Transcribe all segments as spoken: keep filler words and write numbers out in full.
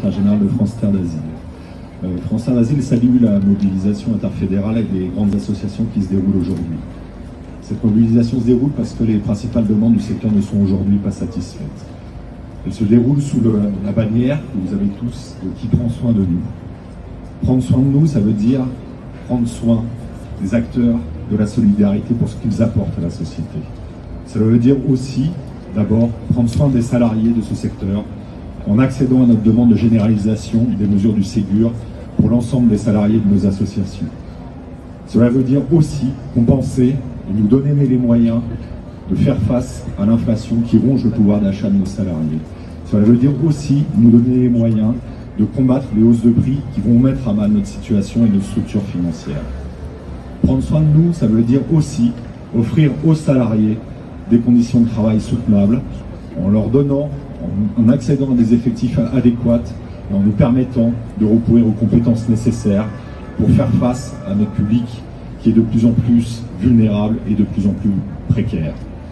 secrétaire général de France Terre d'Asile. Euh, France Terre d'Asile salue la mobilisation interfédérale et des grandes associations qui se déroulent aujourd'hui. Cette mobilisation se déroule parce que les principales demandes du secteur ne sont aujourd'hui pas satisfaites. Elle se déroule sous le, la bannière que vous avez tous de qui prend soin de nous. Prendre soin de nous, ça veut dire prendre soin des acteurs de la solidarité pour ce qu'ils apportent à la société. Ça veut dire aussi, d'abord, prendre soin des salariés de ce secteur en accédant à notre demande de généralisation des mesures du Ségur pour l'ensemble des salariés de nos associations. Cela veut dire aussi compenser et nous donner les moyens de faire face à l'inflation qui ronge le pouvoir d'achat de nos salariés. Cela veut dire aussi nous donner les moyens de combattre les hausses de prix qui vont mettre à mal notre situation et nos structures financières. Prendre soin de nous, ça veut dire aussi offrir aux salariés des conditions de travail soutenables en leur donnant, en accédant à des effectifs adéquats et en nous permettant de recourir aux compétences nécessaires pour faire face à notre public qui est de plus en plus vulnérable et de plus en plus précaire.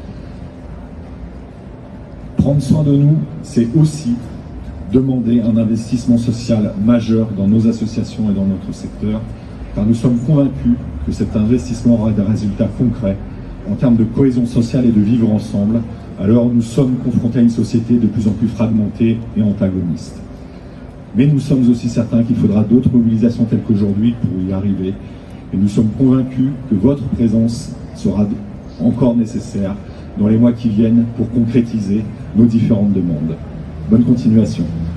Prendre soin de nous, c'est aussi demander un investissement social majeur dans nos associations et dans notre secteur, car nous sommes convaincus que cet investissement aura des résultats concrets en termes de cohésion sociale et de vivre ensemble, alors nous sommes confrontés à une société de plus en plus fragmentée et antagoniste. Mais nous sommes aussi certains qu'il faudra d'autres mobilisations telles qu'aujourd'hui pour y arriver, et nous sommes convaincus que votre présence sera encore nécessaire dans les mois qui viennent pour concrétiser nos différentes demandes. Bonne continuation.